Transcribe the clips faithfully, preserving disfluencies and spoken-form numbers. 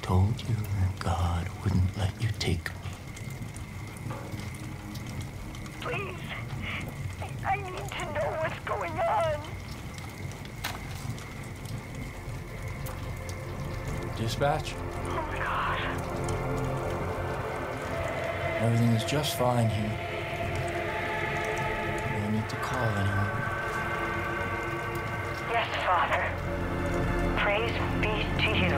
told you that God wouldn't let you take me. Please. I need to know what's going on. Dispatch? Oh my God. Everything is just fine here. No need to call anyone. Yes, Father. Praise be to you.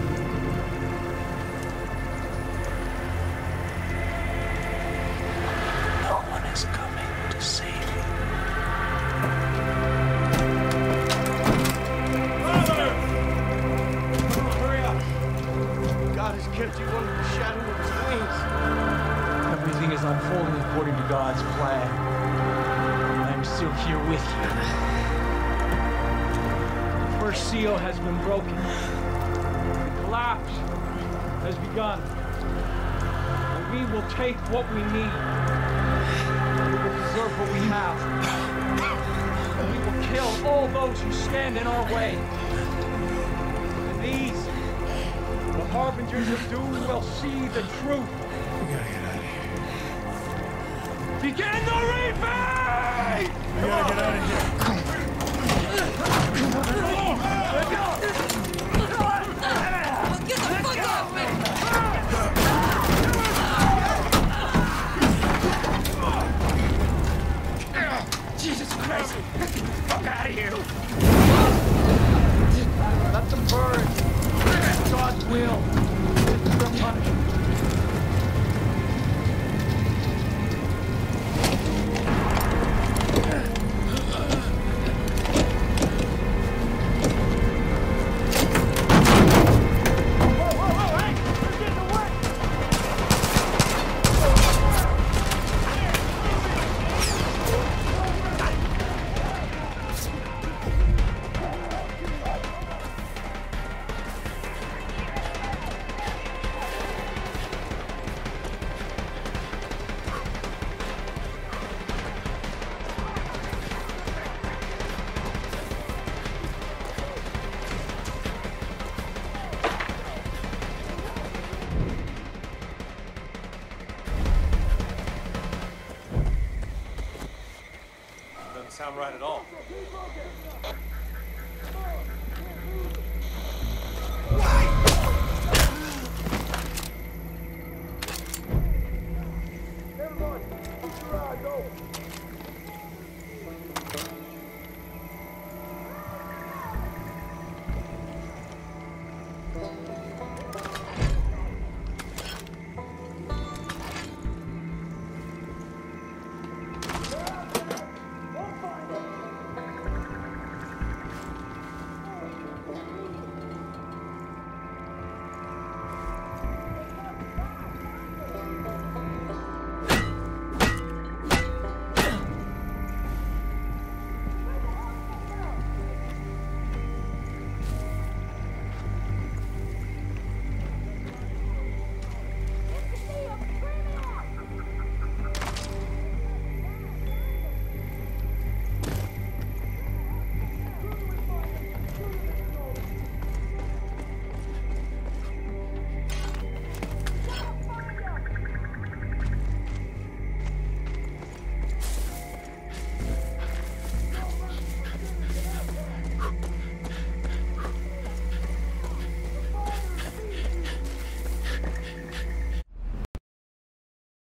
No one is coming to save you. Father! Come on, hurry up. God has kept you under the shadow of his wings. Everything is unfolding according to God's plan. I am still here with you. The first seal has been broken. The collapse has begun. And we will take what we need. We will preserve what we have. And we will kill all those who stand in our way. And these, the harbingers of doom, will see the truth. We gotta get out of here. Begin the reaping! We gotta get out of here. Get the fuck off me! Jesus Christ! Get the fuck out of here! Let them burn! That's God's will. This is their punishment. Doesn't sound right at all.